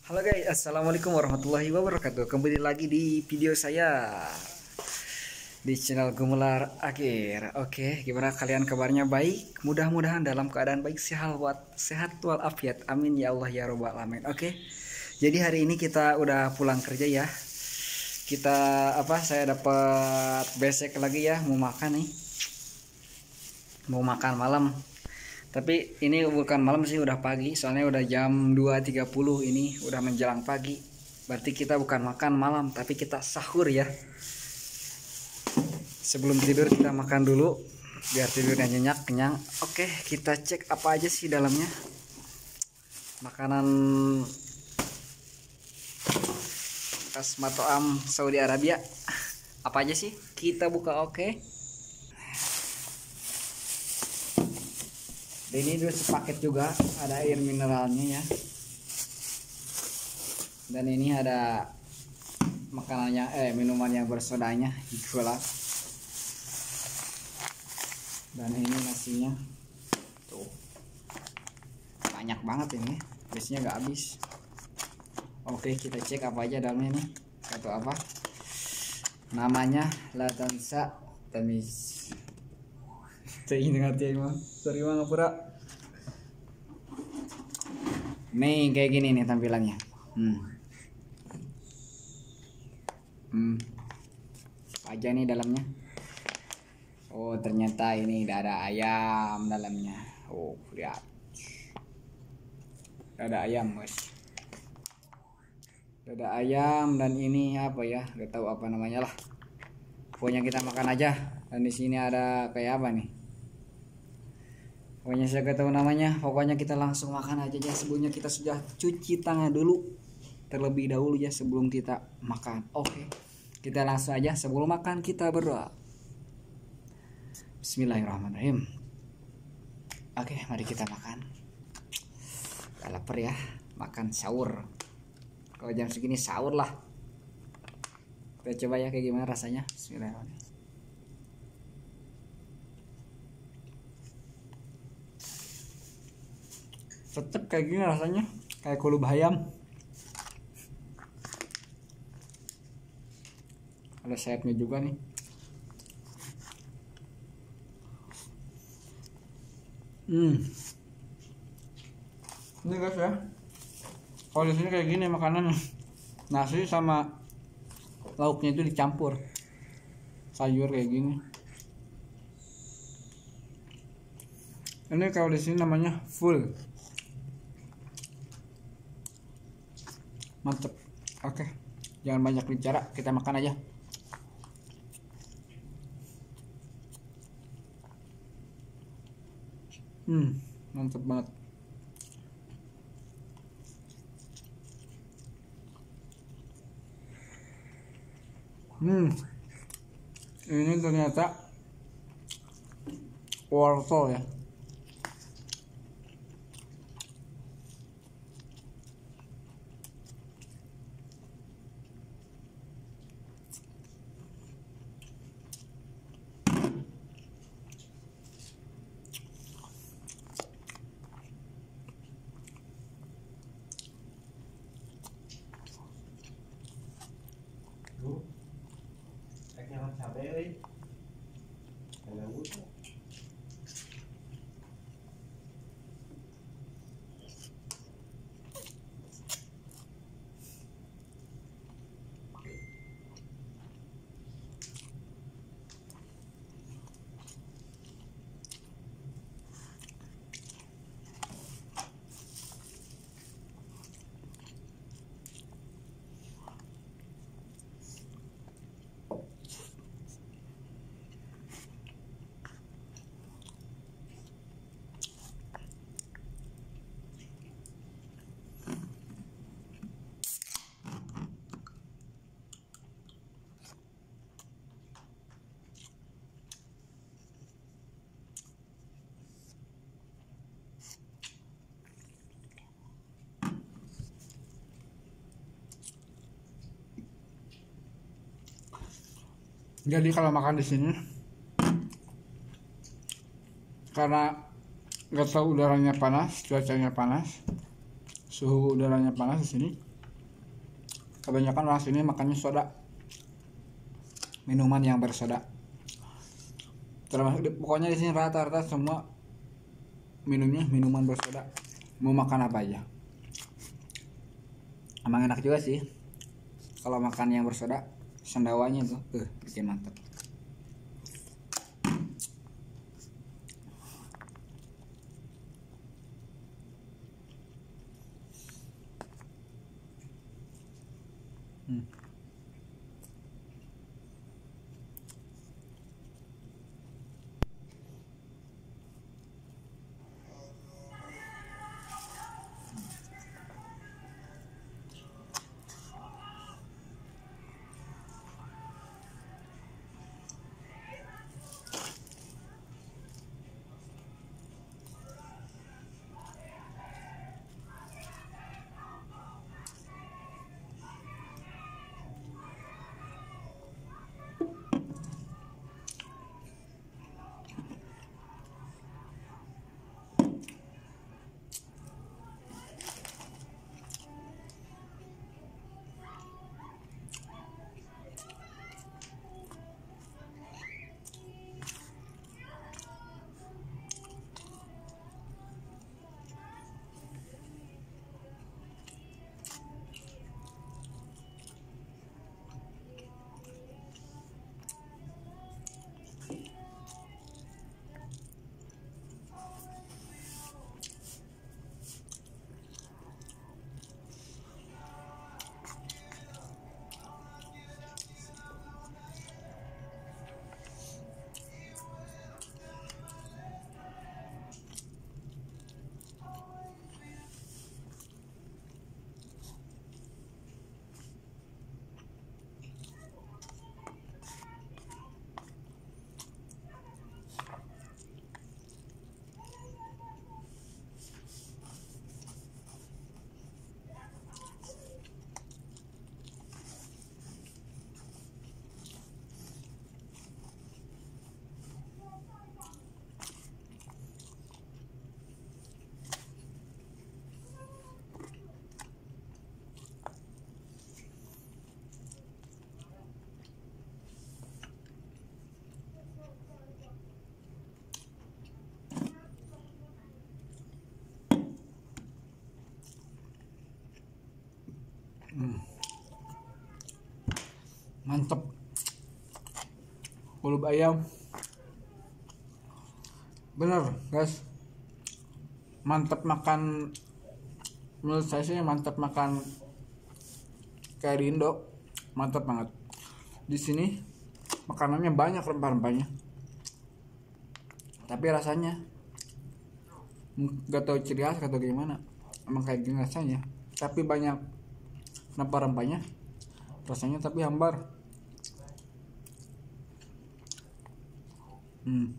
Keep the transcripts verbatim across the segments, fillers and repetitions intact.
Halo guys, assalamualaikum warahmatullahi wabarakatuh. Kembali lagi di video saya di channel Gemelar Akhir. Oke, gimana kalian kabarnya? Baik? Mudah-mudahan dalam keadaan baik, sehat wat sehat walafiat. Amin ya Allah ya robbal alamin. Oke, jadi hari ini kita udah pulang kerja ya. Kita apa? Saya dapat besek lagi ya, mau makan nih. Mau makan malam. Tapi ini bukan malam sih, udah pagi. Soalnya udah jam dua tiga puluh, ini udah menjelang pagi. Berarti kita bukan makan malam, tapi kita sahur ya. Sebelum tidur kita makan dulu biar tidurnya nyenyak, kenyang. Oke, kita cek apa aja sih dalamnya. Makanan khas Matoam Saudi Arabia. Apa aja sih? Kita buka. Oke. Dan ini dulu sepaket juga, ada air mineralnya ya. Dan ini ada makanannya, eh minuman yang bersodanya, gula. Dan ini nasinya, tuh banyak banget ini, biasanya nggak habis. Oke, kita cek apa aja dalamnya nih. Satu apa? Namanya Latansa Tamis. Ini ngerti emang, sorry bang pura. Nih kayak gini nih tampilannya. Hmm. Hmm. Apa aja nih dalamnya? Oh ternyata ini dada ayam dalamnya. Oh lihat, dada ayam guys. Dada ayam dan ini apa ya? Gak tahu apa namanya lah. Pokoknya kita makan aja. Dan di sini ada kayak apa nih? Pokoknya saya gak tahu namanya. Pokoknya kita langsung makan aja ya. Sebelumnya kita sudah cuci tangan dulu terlebih dahulu ya sebelum kita makan. Oke, kita langsung aja. Sebelum makan kita berdoa. Bismillahirrahmanirrahim. Oke, mari kita makan. Gak lapar ya, makan sahur. Kalau jam segini sahur lah. Kita coba ya kayak gimana rasanya. Bismillahirrahmanirrahim. Tetep kayak gini rasanya, kayak kulub ayam. Ada sayapnya juga nih. Hmm. Ini guys ya. Kalau di sini kayak gini makanan, nasi sama lauknya itu dicampur. Sayur kayak gini. Ini kalau di sini namanya full. Mantep. Oke, jangan banyak bicara, kita makan aja. Hmm, mantep banget. Hmm, ini ternyata wortel ya. Jadi kalau makan di sini, karena nggak tahu udaranya panas, cuacanya panas, suhu udaranya panas di sini, Kebanyakan orang sini makannya soda, minuman yang bersoda. Termasuk di, pokoknya di sini rata-rata semua minumnya minuman bersoda. Mau makan apa aja. Emang enak juga sih kalau makan yang bersoda, sendawanya tuh, eh, bikin mantap. Hmm. Hmm. Mantep. Kulub ayam. Bener guys, mantep makan. Menurut saya sih mantep makan kayak di Indo. Mantap banget. Di sini makanannya banyak, rempah-rempahnya, tapi rasanya nggak tahu ciri khas atau gimana, emang kayak gini rasanya, tapi banyak rempah-rempahnya, rasanya tapi hambar. hmm.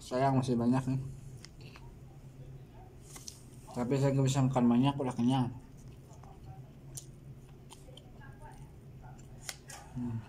sayang masih banyak nih, tapi saya nggak bisa makan banyak, udah kenyang. hmm.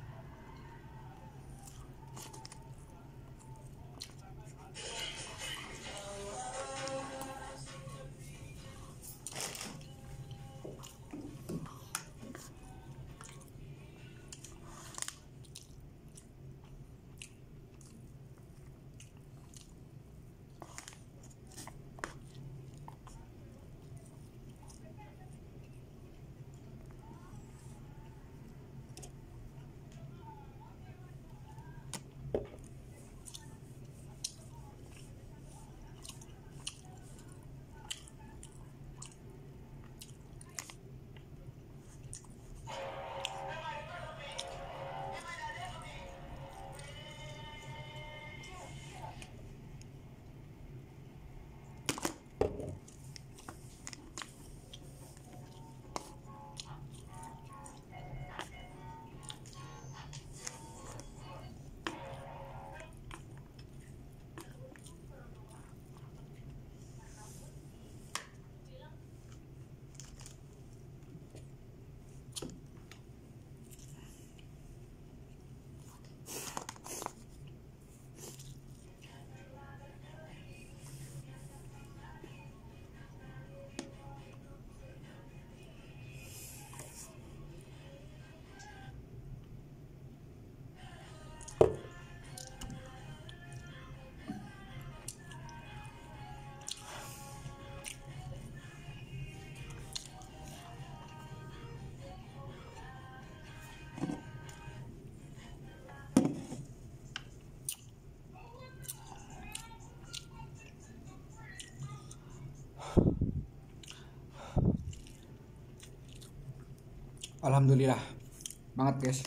Alhamdulillah banget guys,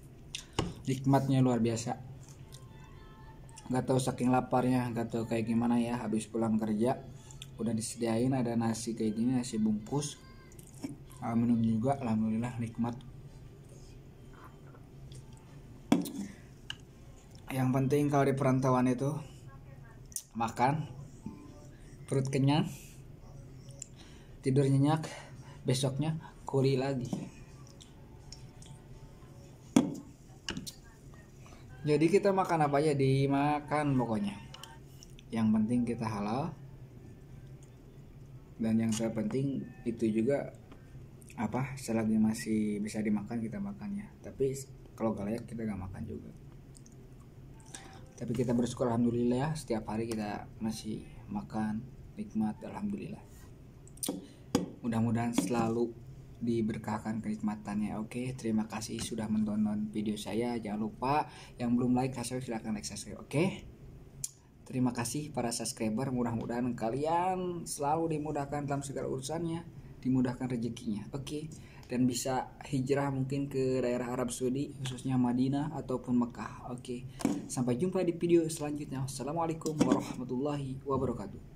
nikmatnya luar biasa. Gak tahu saking laparnya, gak tahu kayak gimana ya. Habis pulang kerja udah disediain ada nasi kayak gini, nasi bungkus, uh, minum juga. Alhamdulillah nikmat. Yang penting kalau di perantauan itu makan, perut kenyang, tidur nyenyak, besoknya kuli lagi. Jadi kita makan apa aja dimakan pokoknya. Yang penting kita halal. Dan yang terpenting itu juga apa, selagi masih bisa dimakan kita makannya. Tapi kalau gak layak kita gak makan juga. Tapi kita bersyukur alhamdulillah ya, setiap hari kita masih makan, nikmat alhamdulillah. Mudah-mudahan selalu diberkahkan kenikmatannya. Oke, terima kasih sudah menonton video saya. Jangan lupa yang belum like, subscribe, silahkan like, subscribe. Oke, terima kasih para subscriber. Mudah-mudahan kalian selalu dimudahkan dalam segala urusannya, dimudahkan rezekinya. Oke, dan bisa hijrah mungkin ke daerah Arab Saudi, khususnya Madinah ataupun Mekah. Oke, sampai jumpa di video selanjutnya. Assalamualaikum warahmatullahi wabarakatuh.